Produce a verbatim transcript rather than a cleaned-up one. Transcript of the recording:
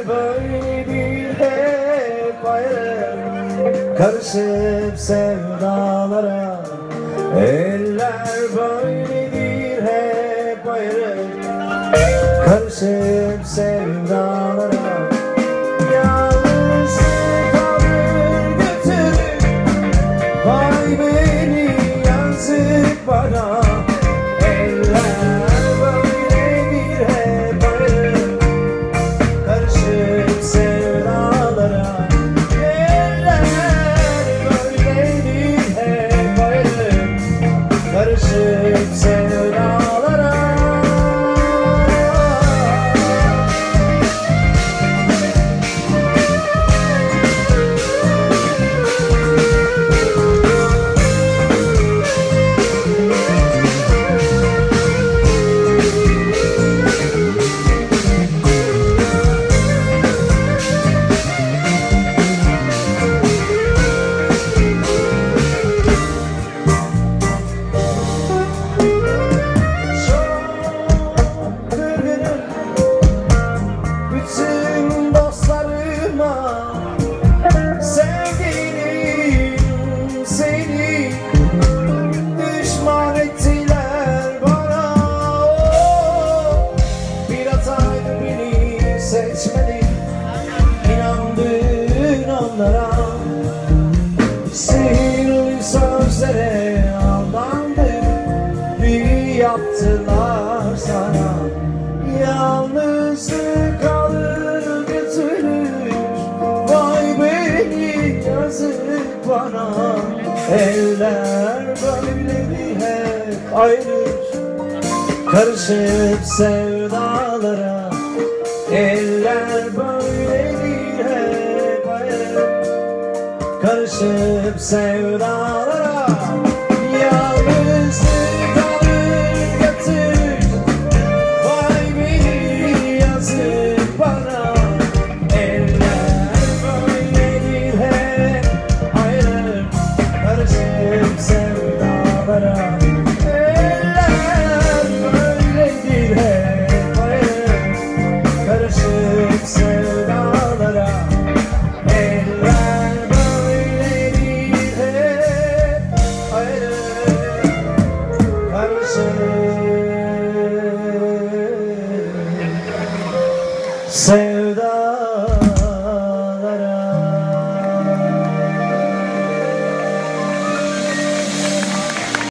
böyledir hep ayrı, karışıp sevdalara. Eller böyledir hep ayrı, karışıp sevdalara. Yalnız kalır götürür, vay beni yazık bana. Eller böyledir hep ayrı, karışıp sevdalara. Eller böyledir hep ayrı, karışıp sevdalara. Seçmedin, inandın onlara. Sihirli sözlere aldandın, büyü yaptılar sana. Yalnızlık kalır götürür, vay beni yazık bana. Eller böyledir hep ayrı, karışıp sevdalara. Eller böyledir hep ayrı, karışıp sevdalara.